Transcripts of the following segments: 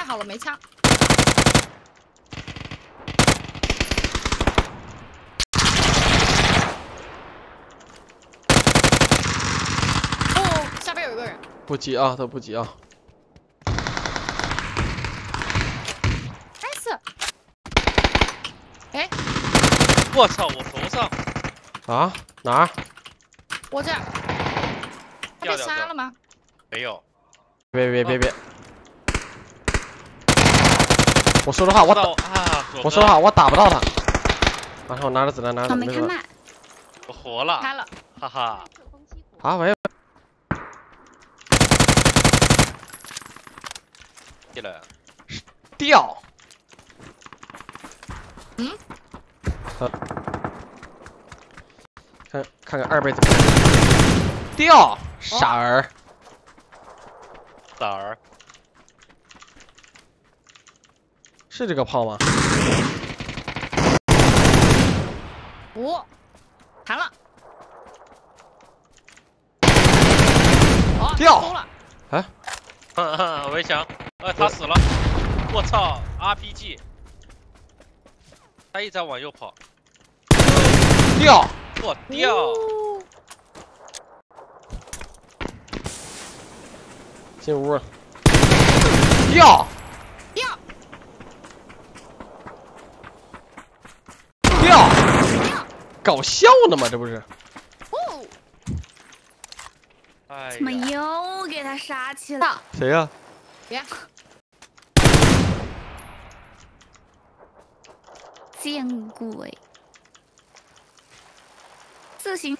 太好了，没枪。哦，下边有一个人。 不急啊，都不急啊。 nice。哎， 我操，我头上。 啊？哪儿？ 我这儿。他被杀了吗？ 没有。 别！我说的话，我说的话，我打不到他。然后拿着子弹，拿着子弹。 没看到。 我活了。 开了。 哈哈。 啊喂！ 进来。 掉。 嗯。 看2倍怎么掉？傻儿。 傻儿。 是这个炮吗？ 5，弹了。 掉了。 哎， 围墙，他死了。我操 ，RPG。他一直在往右跑。 掉。 我掉。 进屋了。掉。搞笑呢吗？这不是？ 哦。 怎么又给他杀起了？ 谁呀？ 别。 见鬼！自行。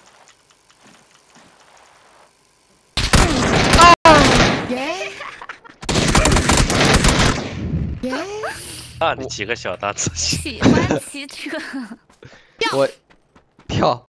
耶！ 啊，你几个小大字。 喜欢骑车。 我跳。